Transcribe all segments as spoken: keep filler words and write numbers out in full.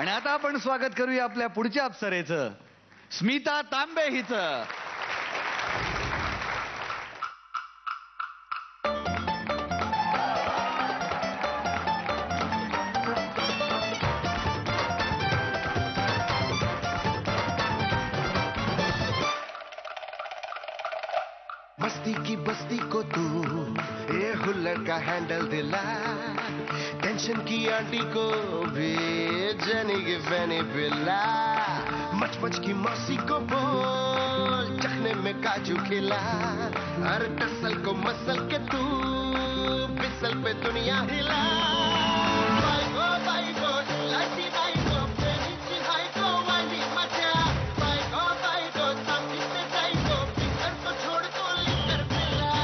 आणि आता आपण स्वागत करूया आपल्या पुढच्या अप्सरेचं, स्मिता तांबे हिचं. मस्ती की बस्ती को तू ये हुल्लड़ का हैंडल दिला, टेंशन की आंटी को भी जनी की फैनी पिला, मच मच की मौसी को बोल चखने में काजू खिला, हर टसल को मसल के तू फिसल पे दुनिया हिला. बाई गो बाई गो लाची बाई गो प्रेमी ची हाई गो वाली मचा, बाई गो बाई गो साथी से जाई गो फिकर को छोड़ को लेकर पिला.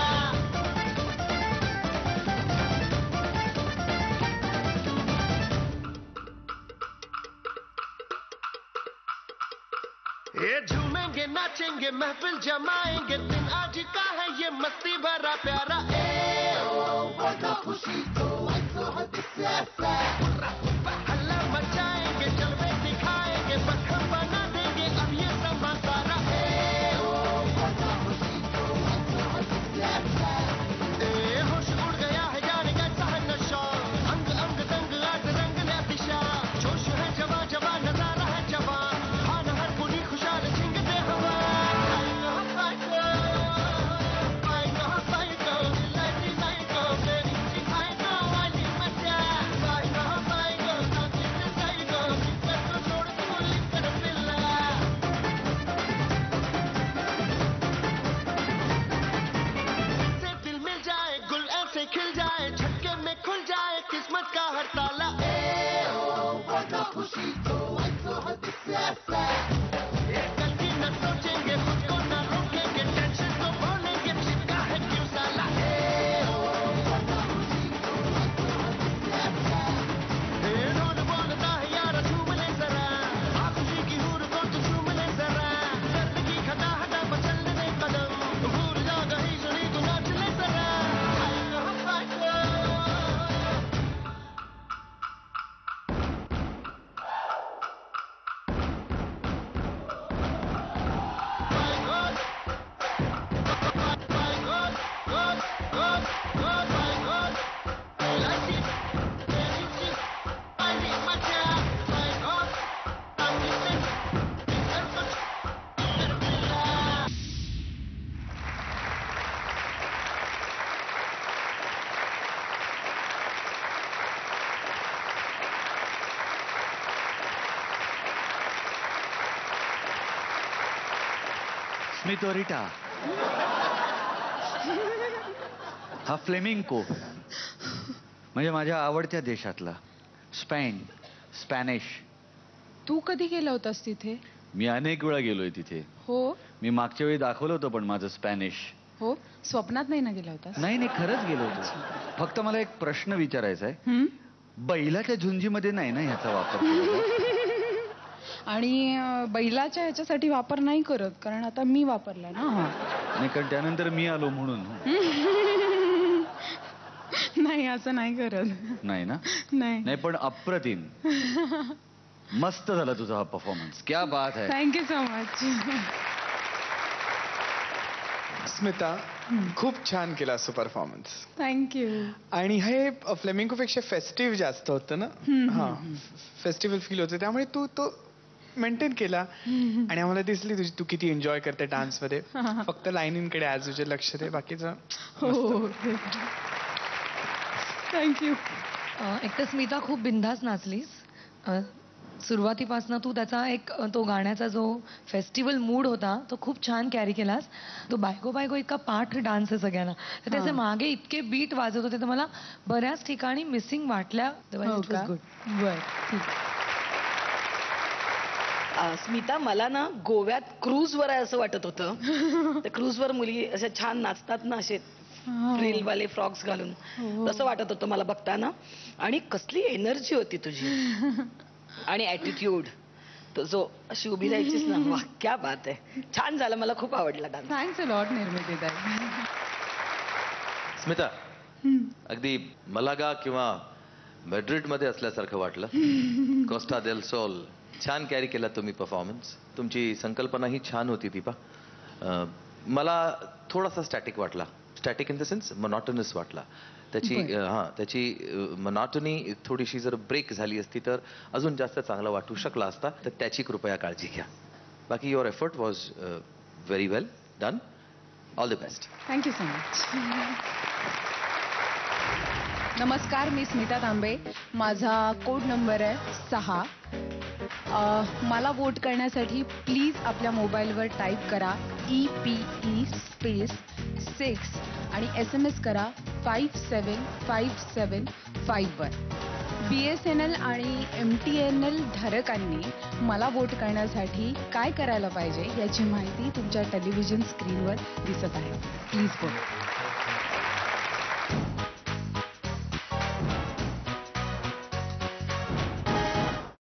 ये झूमेंगे नाचेंगे महफिल जमाएंगे, दिन आज का है ये मस्ती भरा प्यारा. ए ओ बड़ा खुशी को ऐसा हद से ऐसा हल्ला मचाएंगे, जलवे दिखाएंगे, बखर बना देंगे अब ये समा सारा. ए ओ बड़ा खुशी को ऐसा हद से ऐसा ए होश उड़ गया है जाने कैसा है नशा, अंग अंग दंग आज रंग ले दिशा, जोश है जवा जवा नजारा है जवा, खाना हर पूरी खुशहाल झिंगते हवा. खिल जाए झटके में खुल जाए किस्मत का हर ताला. ए ओ बड़ा खुशी को ऐसा हद से ऐसा कल की न सोचेंगे, खुद को न रोकेंगे, टेंशन को भूलेंगे, चिपका है क्यों साला. ए ओ बड़ा खुशी को ऐसा हद से ऐसा ढोल बोलता है यार झूम ले जरा, आ खुशी की हूर को तो झूम ले जरा, दर्द की खता हटा बचल दे कदम, भूल जा गई सुनी तू नाच ले जरा. स्मितोरिटा, हा फ्लेमिंको म्हणजे माझ्या आवडत्या देशातला, स्पेन, स्पॅनिश. तू कधी गेला होतास तिथे? मी अनेक वेळा गेलोय तिथे. हो, मी मागच्या वेळी दाखवलं होतं पण माझं स्पॅनिश. हो, स्वप्नात नाही ना गेला होतास? नाही नाही, खरंच गेलो होतो. फक्त मला एक प्रश्न विचारायचा आहे, बैलाच्या झुंजीमध्ये नाही ना ह्याचा वापर केलेला? आणि बैलाच्या ह्याच्यासाठी वापर नाही करत, कारण आता मी वापरला ना. नाही, कारण त्यानंतर मी आलो म्हणून. नाही, असं नाही करत. नाही ना? नाही नाही, पण अप्रतिम मस्त झाला तुझा हा परफॉर्मन्स. क्या बात आहे. Thank you so much. स्मिता, खूप छान केला असं परफॉर्मन्स. थँक्यू. आणि हे फ्लेमिंगोपेक्षा फेस्टिव्ह जास्त होतं ना. हा, फेस्टिवल फील होतं, त्यामुळे तू तो मेंटेन केला. आणि आम्हाला दिसली तुझी तू किती एन्जॉय करते डान्स मध्ये. फक्त लाईनींकडे आज तुझे लक्ष दे, बाकीचं. हो, थँक्यू. एक तर स्मिता खूप बिनधास्त नाचलीस. सुरुवातीपासून तू त्याचा एक तो गाण्याचा जो फेस्टिवल मूड होता तो खूप छान कॅरी केलास. तो बायको बायको इतका पाठ डान्स आहे सगळ्यांना, तर त्याचे मागे इतके बीट वाजत होते तर मला बऱ्याच ठिकाणी मिसिंग वाटल्या. बरं, ठीक. स्मिता, मला ना गोव्यात क्रूजवर आहे असं वाटत होतं. त्या क्रूजवर मुली अशा छान नाचतात ना, असे फ्रिलवाले फ्रॉक्स घालून, तसं वाटत होतं मला बघताना. आणि कसली एनर्जी होती तुझी आणि ॲटिट्यूड, तो जो अशी उभी राहायचीस ना, वा क्या बात आहे. छान झालं, मला खूप आवडला डान्स. थँक्स अ लॉट निर्मिती ताई. स्मिता, अगदी मलागा किंवा मॅड्रिडमध्ये असल्यासारखं वाटलं. कोस्टा देल सोल. छान कॅरी केला तुम्ही परफॉर्मन्स. तुमची संकल्पना ही छान होती दीपा. अं, मला थोडासा स्टॅटिक वाटला. Static in the sense monotonous वाटला. त्याची बरं. हां त्याची मोनोटोनी थोडीशी जर ब्रेक झाली असती तर अजून जास्त चांगला वाटू शकला असता. तर त्याची कृपया काळजी घ्या. बाकी your effort was very well done. All the best. Thank you so much. नमस्कार, मी स्मिता तांबे. माझा कोड नंबर आहे सहा. अ, मला वोट करण्यासाठी प्लीज आपल्या मोबाईलवर टाईप करा E P E space six आणि एस एम एस करा फाईव्ह सेवन फाईव्ह सेवन फाईव्हवर. बी एस एन एल आणि एम टी एन एल धारकांनी मला वोट करण्यासाठी काय करायला पाहिजे याची माहिती तुमच्या टेलिव्हिजन स्क्रीनवर दिसत आहे. Please vote.